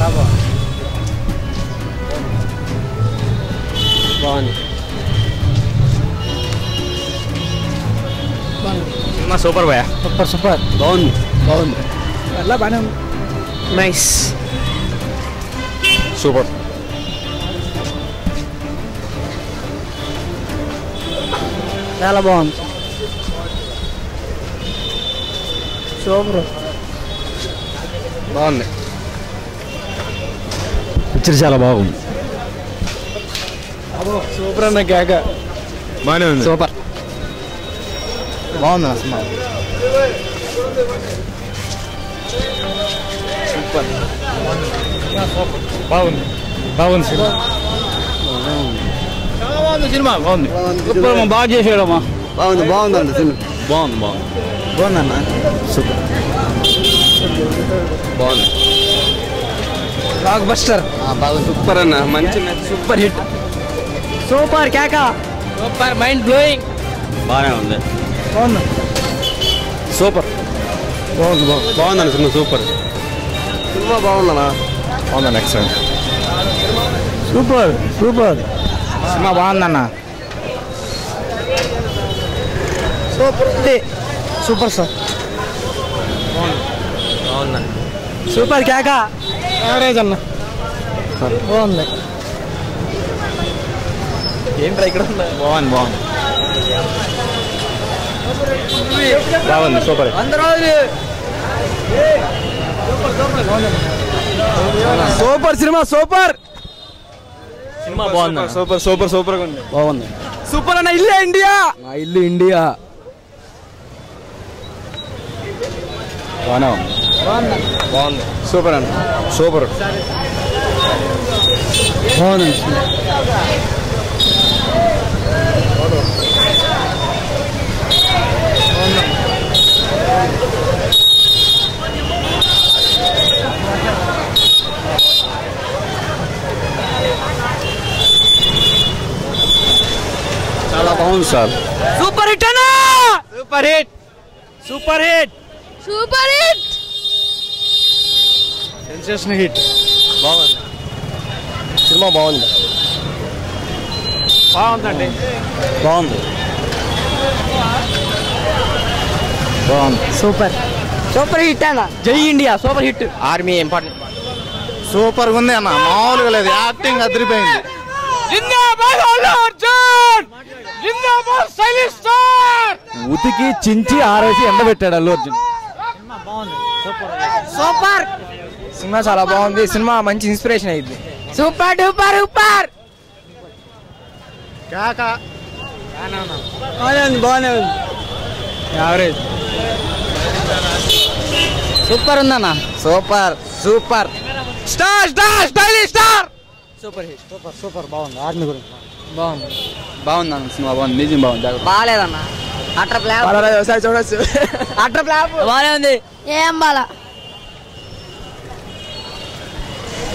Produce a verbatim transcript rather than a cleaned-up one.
చాలా బాగుంది బాగుంది సినిమా సూపర్ భయ్యా సూపర్ సూపర్ బాగుంది బాగుంది ఎలా బాగానే ఉంది నైస్ సూపర్ చాలా బాగుంది సూపర్ బాగుంది పిక్చర్ చాలా బాగుంది సూపర్ అన్న కేక బాగానే ఉంది సూపర్ బాగుంది అన్న సినిమా సూపర్ బాగుంది బాగుంది సినిమా చాలా బాగుంది సినిమా బాగుంది సూపర్ బాగా చేసాడమ్మా బాగుంది బాగుందండి సినిమా బాగుంది బాగుంది బాగుందన్న సూపర్ బాగుంది బ్లాక్ బస్టర్ బాగుంది సూపర్ అన్న మంచి సూపర్ హిట్ సూపర్ కేక సూపర్ మైండ్ బ్లోయింగ్ బాగానే ఉంది బాగుంది సూపర్ బాగుంది బాగుంది బాగుందన్న సినిమా సూపర్ సినిమా బాగుందన్నా బాగుందన్న ఎక్సలెంట్ సూపర్ సూపర్ సినిమా బాగుందన్న సూపర్ ఉంది సూపర్ సార్ బాగుందన్న సూపర్ కేక యావరేజ్ అన్న బాగుంది ఏంట్రా ఇక్కడ బాగుంది బాగుంది బాగుంది సూపర్ సూపర్ సినిమా సూపర్ సినిమా బాగుంది సూపర్ సూపర్ సూపర్ ఉంది బాగుంది సూపర్ అన్న ఇల్లే ఇండియా నా ఇల్లు ఇండియా బాగానే ఉంది బాగుంది సూపర్ అన్న సూపర్ బాగుంది చాలా బాగుంది సార్ సూపర్ హిట్ అన్న super hit super hit super hit sensation hit బాగుంది సినిమా బాగుంది బాగుందండి బాగుంది బాగుంది సూపర్ సూపర్ హిట్ అన్న జై India super hit army important సూపర్గా ఉంది అన్న మామూలుగా లేదు యాక్టింగ్ అదిరిపోయింది ఉతికి చించి ఆరేసి ఎండబెట్టాడు అల్లు అర్జున్ సూపర్ సినిమా చాలా బాగుంది సినిమా మంచి ఇన్స్పిరేషన్ అయింది సూపర్ డూపర్ సూపర్ బాగానే ఉంది బాగానే ఉంది యావరేజ్ సూపర్ ఉందన్న super super star star stylish star super hit super super బాగుంది ఆర్మీ గురించి బాగుంది బాగుంది అన్న సినిమా బాగుంది నిజం బాగుంది బాగాలేదన్న అట్ర ప్లాప్ చూడొచ్చు అట్ర ప్లాప్ బాగానే ఉంది ఏం బాలా